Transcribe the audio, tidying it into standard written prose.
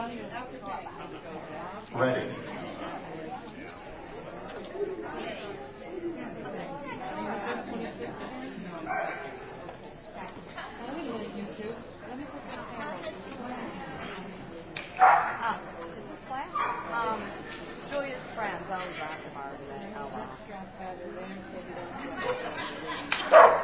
Ready. Is this flat? Julia's friends always rock the bar today. Oh, wow.